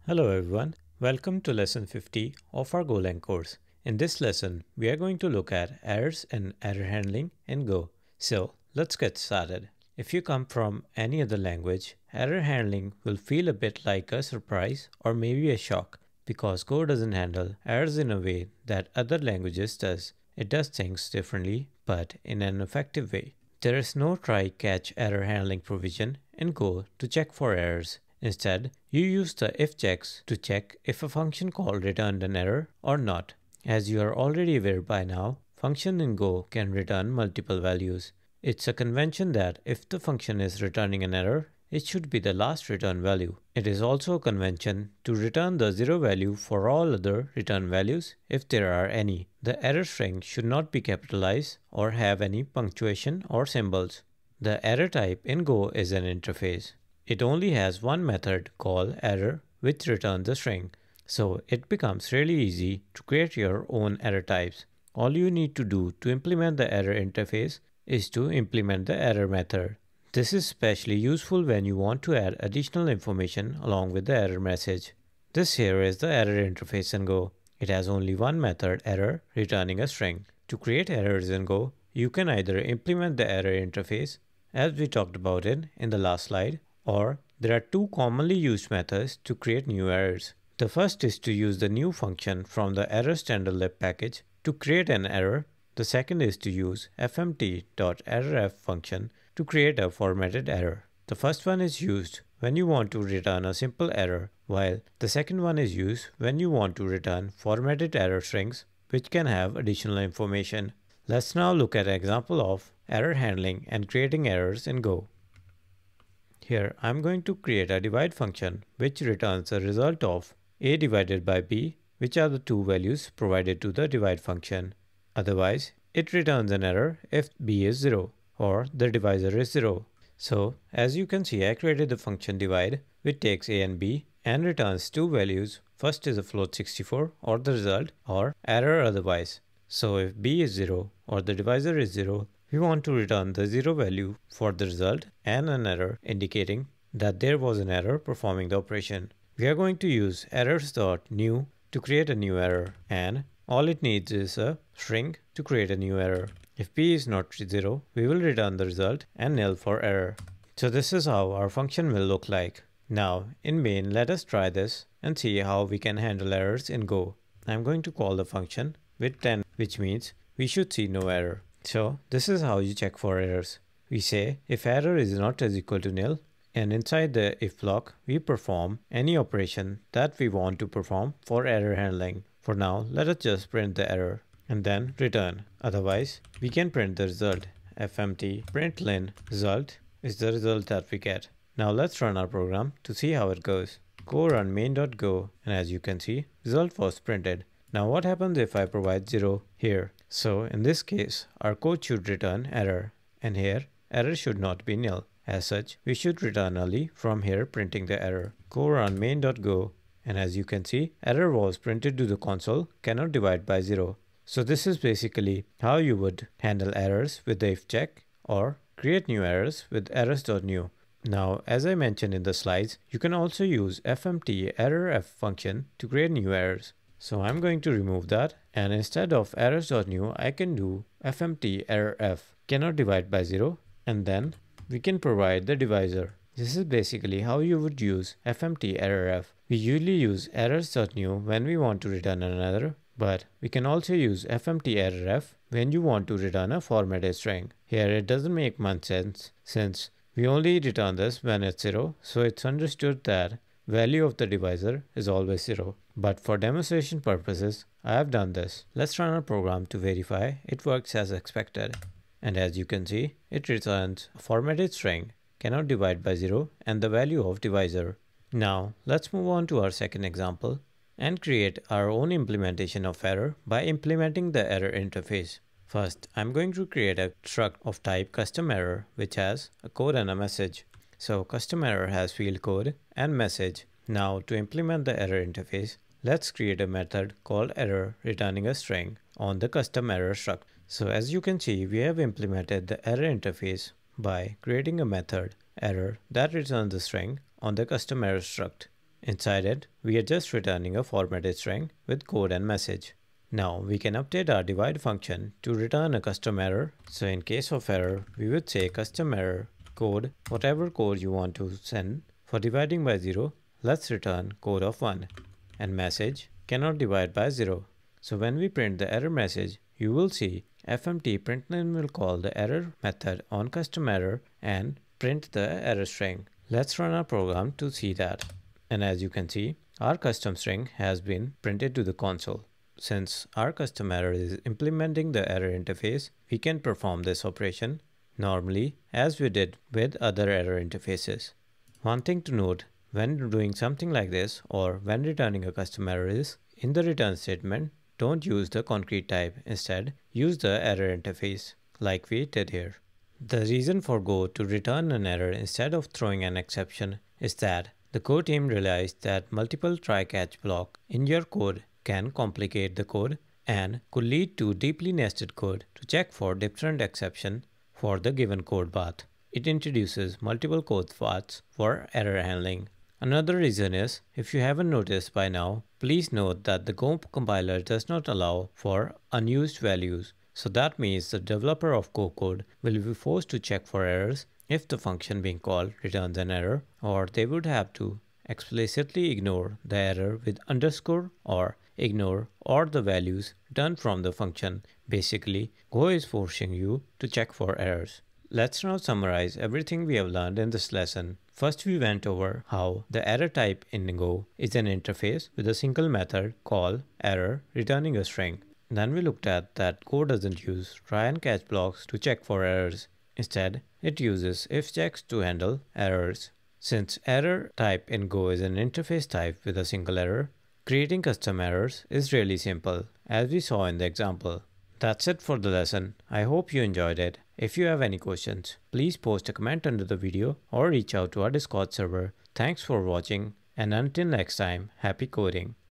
Hello everyone, welcome to lesson 50 of our GoLang course. In this lesson, we are going to look at errors and error handling in Go. So let's get started. If you come from any other language, error handling will feel a bit like a surprise or maybe a shock because Go doesn't handle errors in a way that other languages does. It does things differently, but in an effective way. There is no try-catch error handling provision in Go to check for errors. Instead, you use the if checks to check if a function call returned an error or not. As you are already aware by now, function in Go can return multiple values. It's a convention that if the function is returning an error, it should be the last return value. It is also a convention to return the zero value for all other return values if there are any. The error string should not be capitalized or have any punctuation or symbols. The error type in Go is an interface. It only has one method called error which returns a string. So it becomes really easy to create your own error types. All you need to do to implement the error interface is to implement the error method. This is especially useful when you want to add additional information along with the error message. This here is the error interface in Go. It has only one method error returning a string. To create errors in Go, you can either implement the error interface as we talked about it in the last slide, or there are two commonly used methods to create new errors. The first is to use the new function from the error standard lib package to create an error. The second is to use fmt.errorf function to create a formatted error. The first one is used when you want to return a simple error, while the second one is used when you want to return formatted error strings which can have additional information. Let's now look at an example of error handling and creating errors in Go. Here I'm going to create a divide function which returns the result of a divided by b, which are the two values provided to the divide function. Otherwise, it returns an error if b is 0 or the divisor is 0. So as you can see, I created the function divide which takes a and b and returns two values. First is a float 64 or the result, or error otherwise. So if b is 0 or the divisor is 0, we want to return the 0 value for the result and an error indicating that there was an error performing the operation. We are going to use errors.new to create a new error, and all it needs is a string to create a new error. If b is not 0, we will return the result and nil for error. So this is how our function will look like. Now in main, let us try this and see how we can handle errors in Go. I'm going to call the function with 10, which means we should see no error. So this is how you check for errors. We say if error is not as equal to nil, and inside the if block we perform any operation that we want to perform for error handling. For now, let us just print the error and then return. Otherwise, we can print the result. fmt println result is the result that we get. Now let's run our program to see how it goes. Go run main.go, and as you can see, result was printed. Now what happens if I provide 0 here? So in this case, our code should return error, and here error should not be nil. As such, we should return only from here printing the error. Go run main.go, and as you can see, error was printed to the console, cannot divide by 0. So this is basically how you would handle errors with the if check or create new errors with errors.new. Now, as I mentioned in the slides, you can also use fmt.errorf function to create new errors. So I'm going to remove that, and instead of errors.new, I can do fmt.errorf cannot divide by 0, and then we can provide the divisor. This is basically how you would use fmt.errorf. We usually use errors.new when we want to return an error, but we can also use fmt.errorf when you want to return a formatted string. Here it doesn't make much sense since we only return this when it's 0, so it's understood that value of the divisor is always 0. But for demonstration purposes, I have done this. Let's run our program to verify it works as expected. And as you can see, it returns a formatted string, cannot divide by 0, and the value of divisor. Now let's move on to our second example and create our own implementation of error by implementing the error interface. First, I'm going to create a struct of type custom error which has a code and a message. So custom error has field code and message. Now to implement the error interface, let's create a method called error returning a string on the custom error struct. So as you can see, we have implemented the error interface by creating a method error that returns the string on the custom error struct. Inside it, we are just returning a formatted string with code and message. Now we can update our divide function to return a custom error. So in case of error, we would say custom error code, whatever code you want to send. For dividing by 0, let's return code of 1. And message cannot divide by 0. So when we print the error message, you will see fmt println will call the error method on custom error and print the error string. Let's run our program to see that. And as you can see, our custom string has been printed to the console. Since our custom error is implementing the error interface, we can perform this operation normally as we did with other error interfaces. One thing to note when doing something like this or when returning a custom error is, in the return statement, don't use the concrete type. Instead, use the error interface like we did here. The reason for Go to return an error instead of throwing an exception is that the Go team realized that multiple try-catch block in your code can complicate the code and could lead to deeply nested code to check for different exception for the given code path. It introduces multiple code paths for error handling. Another reason is, if you haven't noticed by now, please note that the Go compiler does not allow for unused values. So that means the developer of Go code will be forced to check for errors if the function being called returns an error, or they would have to explicitly ignore the error with underscore or ignore or the values returned from the function. Basically, Go is forcing you to check for errors. Let's now summarize everything we have learned in this lesson. First, we went over how the error type in Go is an interface with a single method call error returning a string. Then we looked at that Go doesn't use try and catch blocks to check for errors. Instead, it uses if checks to handle errors. Since error type in Go is an interface type with a single error, creating custom errors is really simple, as we saw in the example. That's it for the lesson. I hope you enjoyed it. If you have any questions, please post a comment under the video or reach out to our Discord server. Thanks for watching, and until next time, happy coding.